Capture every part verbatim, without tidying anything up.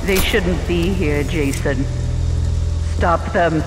They shouldn't be here, Jason. Stop them.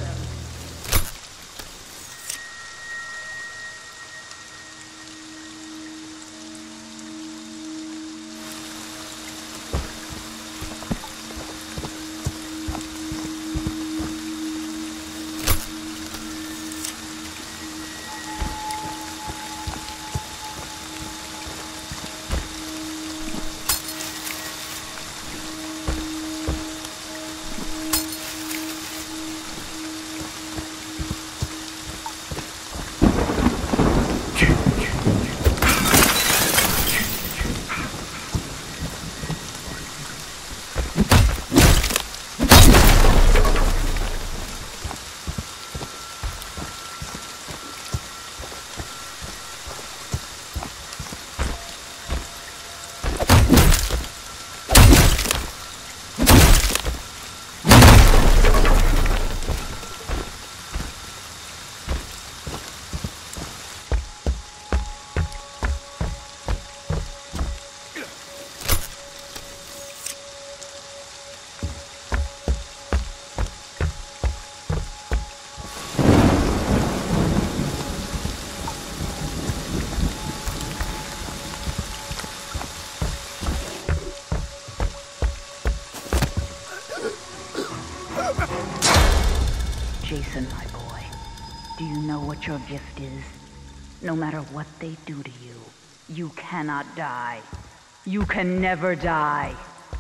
Jason, my boy, do you know what your gift is? No matter what they do to you, you cannot die. You can never die.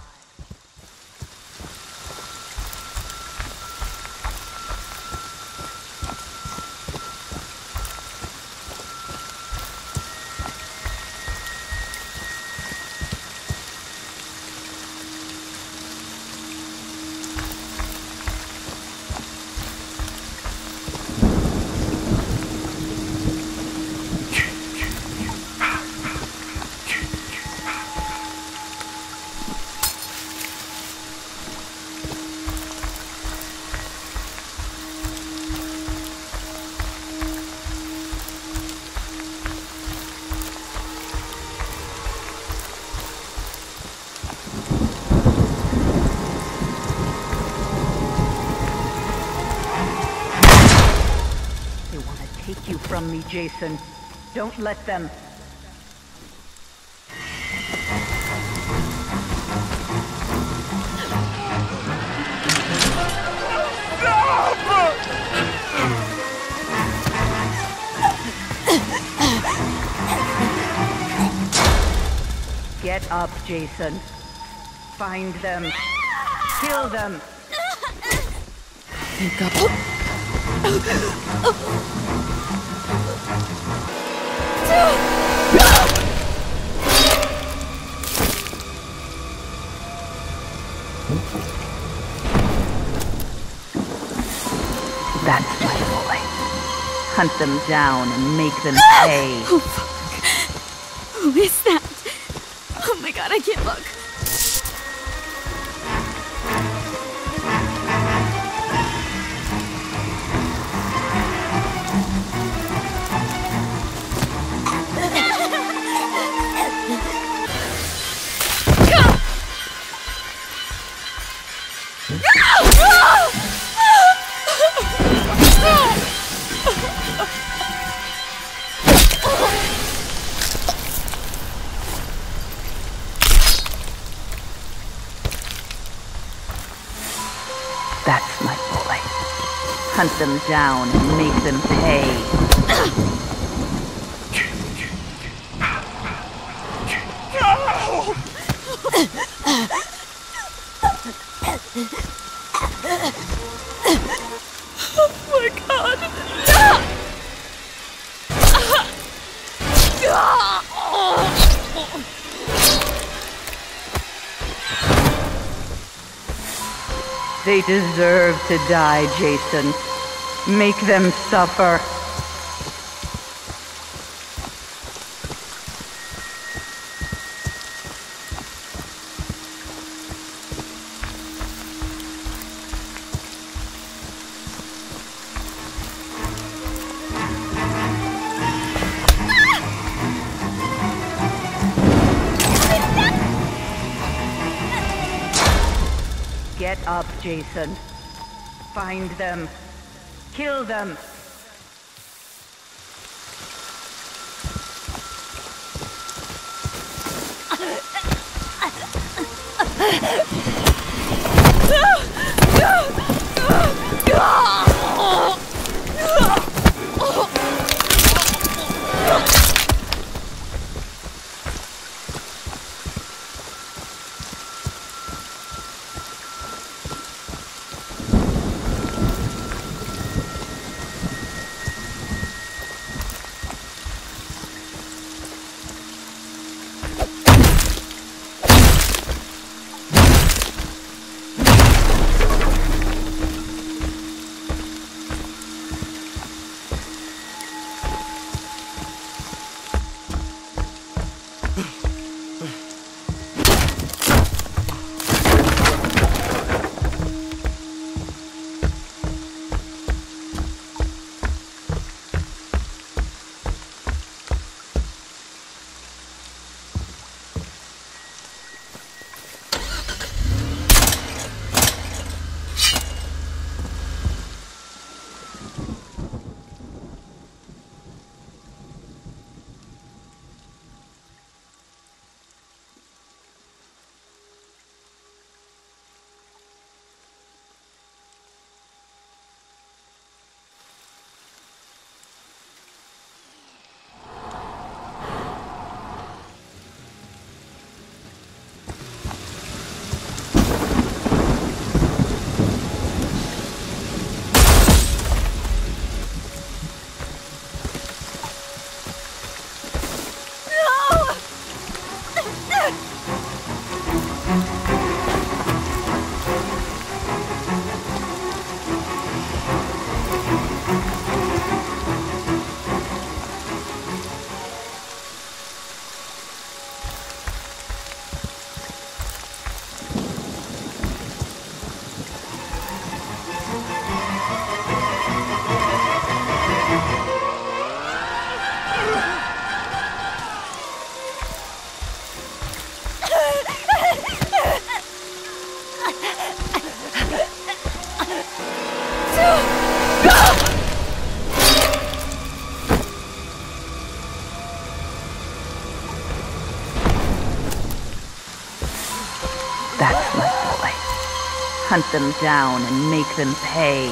Take you from me, Jason. Don't let them. Get up, Jason. Find them. Kill them. Thank God. That's my boy. Hunt them down and make them pay. Oh, fuck. Who is that? Oh my God, I can't look. That's my boy. Hunt them down and make them pay. Oh my God. They deserve to die, Jason. Make them suffer. Jason. Find them. Kill them. That's my boy. Hunt them down and make them pay.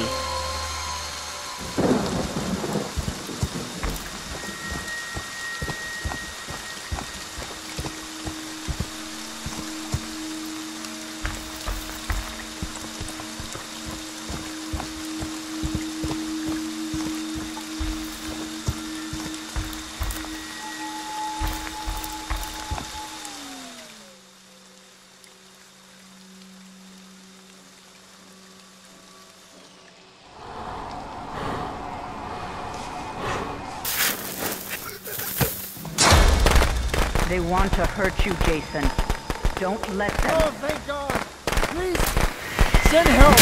They want to hurt you, Jason. Don't let them. Oh, thank God! Please, send help!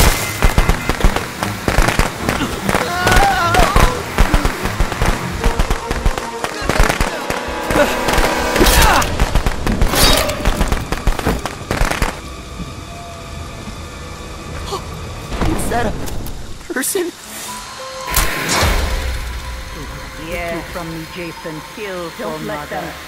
Is that a person? Yeah, from me, Jason. Kill Don't let mother. them.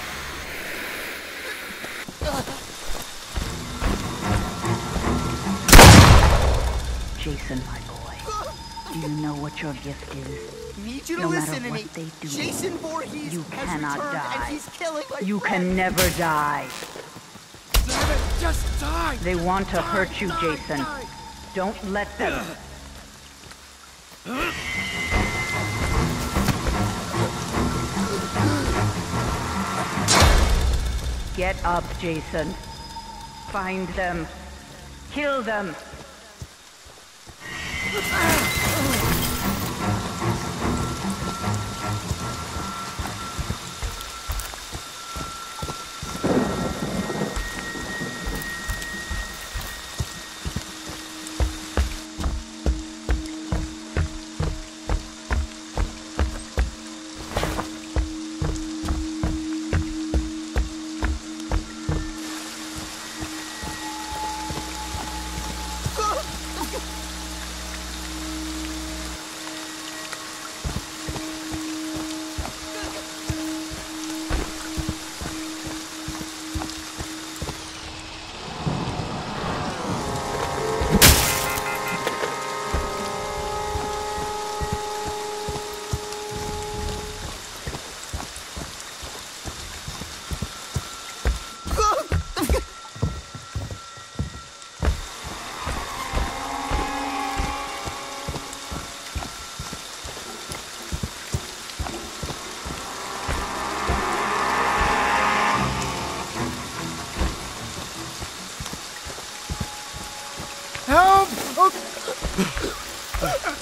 Jason, my boy, do you know what your gift is? Need you to no listen matter to what me. they do, Jason Voorhees you has cannot returned die. and he's killing my You friend. can never die. Damn it, just die! They want to Die, hurt you, die, Jason. die. Don't let them. Get up, Jason. Find them. Kill them.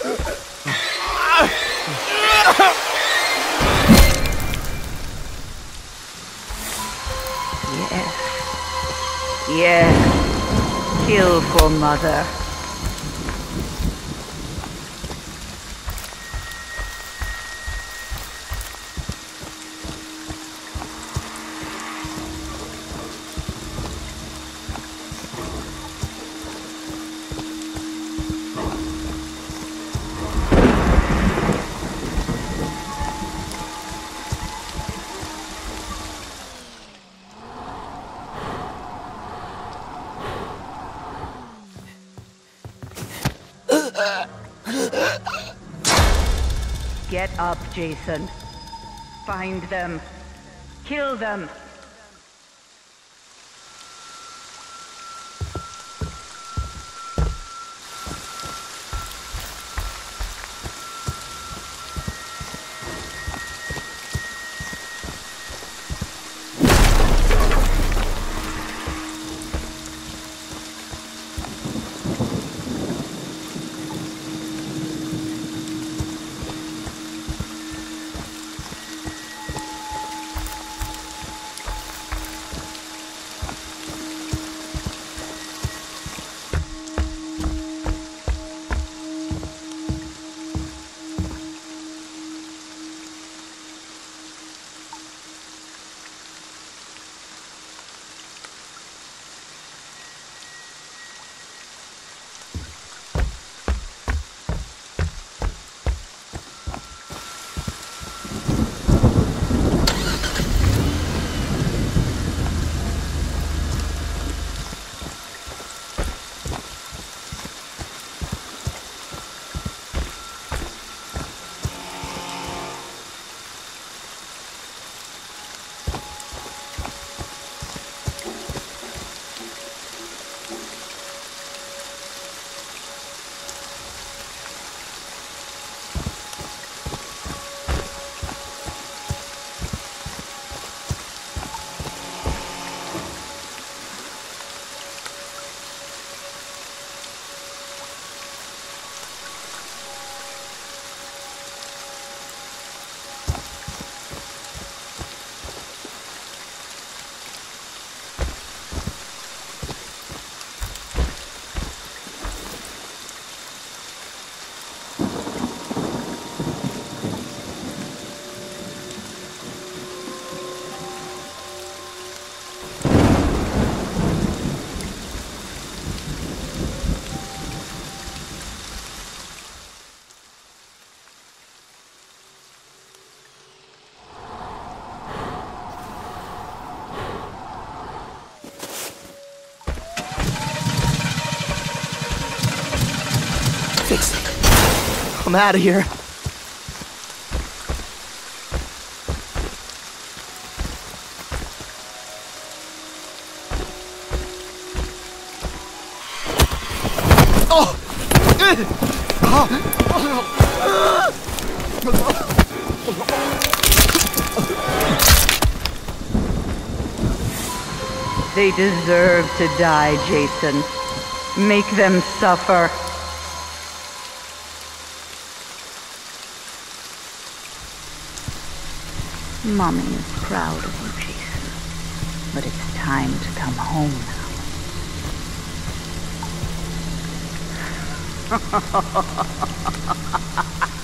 Yes. Yes. Kill for Mother. Get up, Jason. Find them. Kill them. I'm out of here. Oh! They deserve to die, Jason. Make them suffer. Mommy is proud of you, Jason. But it's time to come home now.